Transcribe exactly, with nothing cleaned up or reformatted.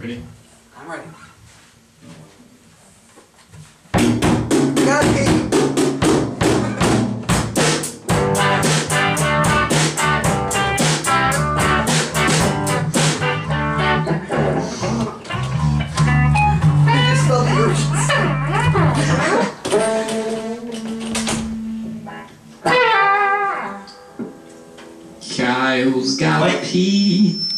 Ready? I'm ready. God, hey. Kyle's got pee.